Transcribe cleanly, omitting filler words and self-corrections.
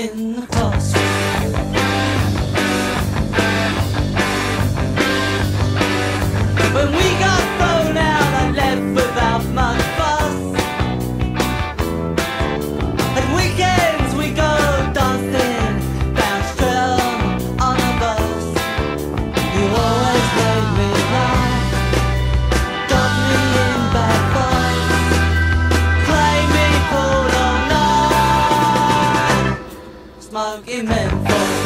in the classroom. When we got thrown out and left without much fuss, at weekends we go dancing down Streatham on a bus. You always made me laugh, got me in bad fights, played me cool all night, smoking menthol.